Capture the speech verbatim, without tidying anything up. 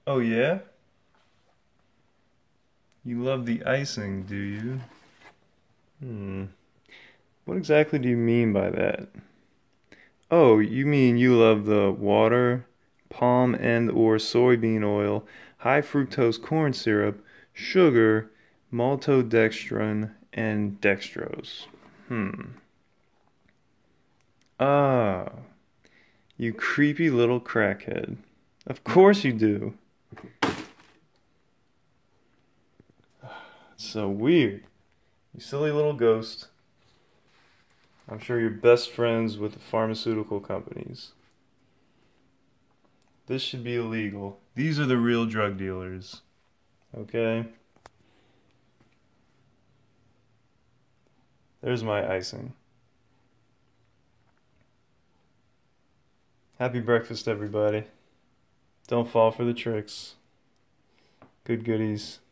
Oh yeah? You love the icing, do you? Hmm. What exactly do you mean by that? Oh, you mean you love the water, palm and or soybean oil, high fructose corn syrup, sugar, maltodextrin, and dextrose. Hmm. Ah, you creepy little crackhead. Of course you do. It's so weird. You silly little ghost. I'm sure you're best friends with the pharmaceutical companies. This should be illegal. These are the real drug dealers. Okay? There's my icing. Happy breakfast, everybody. Don't fall for the tricks. Good goodies.